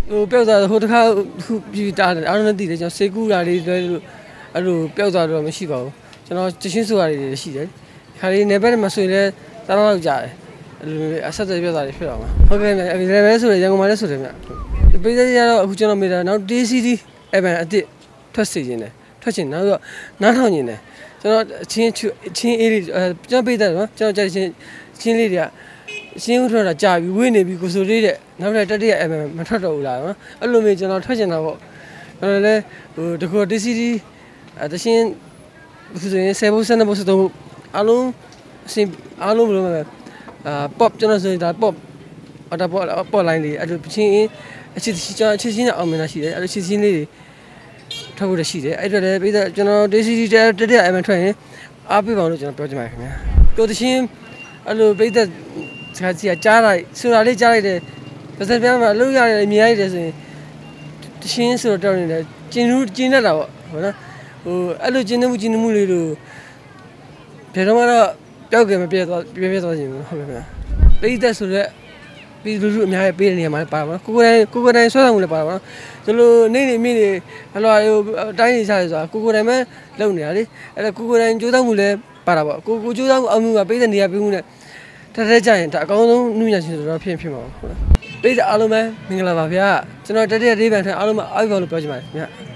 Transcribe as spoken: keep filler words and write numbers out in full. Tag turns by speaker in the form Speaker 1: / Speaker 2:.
Speaker 1: ဟိုပျောက်သွားဟိုတစ်ခါခုပြီးတာအားလုံးသိတယ်ကျွန်တော်စေကူတာလေးအဲ့လိုပျောက်သွားတော့မရှိပါဘူးကျွန်တော်တချင်းဆိုတာတွေရှိတယ်ခါလေးနေဘက်မှာဆိုရင်လည်းတအားလောက်ကြာတယ်အဲ့လိုအဆက်အသွယ်ပျောက်သွားတွေဖြစ်တော့မှာဟုတ်ကဲ့လည်းပဲဆိုရရန်ကုန်မှာလည်းဆိုတယ်ဗျပေးစရတော့အခုကျွန်တော်မေးတာနောက် D C D အဲ့ဘန်အစ်ထွက်စီခြင်းတယ်ထွက်ချင်နောက်တော့နားထောင်နေတယ်ကျွန်တော်ချင်းချင်းအေးလေးကျွန်တော်ပေးတယ်နော်ကျွန်တော်ကြိုက်ချင်းချင်းလေးတွေကရှင်းဦးထွက်တာကြာပြီဝေးနေပြီကိုစိုးလေးတဲ့နောက်ထပ်တတိယအမမထွက်တော့ဘူးလားနော်အဲ့လိုမျိုးကျွန်တော်ထွက်ချင်တာပေါ့ကျွန်တော်လည်းဟိုတခု D C D အတရှင်းဆိုရင်ဆယ်ဘုတ်ဆယ်နှစ်ဘုတ်ဆိုတော့အလုံးအစင်အလုံးဘယ်လိုလဲအာ pop ကျွန်တော်ဆိုရင်ဒါ pop အတာ pop pop line လေးအဲ့လိုချင်းအချစ်ချင်းအချစ်ချင်းအောင်မြင်တာရှိတယ်အဲ့လိုချစ်ချင်းလေးတွေထွက်ဖို့ရှိတယ်အဲ့တော့လည်းပြီးတော့ကျွန်တော် D C D တတိယအမထွက်ရင်အားပေးပါလို့ကျွန်တော်ပြောချင်ပါတယ်ခင်ဗျာကိုတရှင်းအဲ့လိုပြီးတော့ခါစီကကြားလိုက်ဆိုတာလေးကြားလိုက်တယ်ပါစံပြန်မှာလုံးရတယ်မြင်ရတယ်ဆိုရင်တရှင်းဆိုတော့နေတယ်ကျင်းလူကျင်းတတ်တာပေါ့ဟုတ်နော်ဟိုအဲ့လိုကျင်းနေမှုကျင်းနေမှုလေးတို့ဘယ်တော့မှတော့ပျောက်ကြမပြဲသွားပြဲပြဲသွားခြင်းဟုတ်ကဲ့ဗျာပိသက်ဆိုတော့ပြီးလူလူအများကြီးပေးတဲ့နေရာမှာပါပါကိုကိုတိုင်းကိုကိုတိုင်းဆွဲဆောင်မှုလည်းပါပါဒီလိုနေနေမိနေဟလာဟိုတိုင်းနေစားဆိုတာကိုကိုတိုင်းပဲလုံနေတာလေအဲ့ဒါကိုကိုတိုင်းကြိုးစားမှုလည်းပါတာပေါ့ကိုကိုကြိုးစားမှုအောင်မှုကပိသက်နေရာပေးမှုနဲ့တထဲကြရင်ဒါအကောင်းဆုံးနုညံ့ချင်းဆိုတော့ဖြစ်ဖြစ်မှာပေါ့ဟုတ်လားပိသက်အားလုံးပဲမင်္ဂလာပါဗျာကျွန်တော်တတိယဒေးဗန်ထအားလုံးမအားပါလို့ပြောချင်ပါတယ်ခင်ဗျာ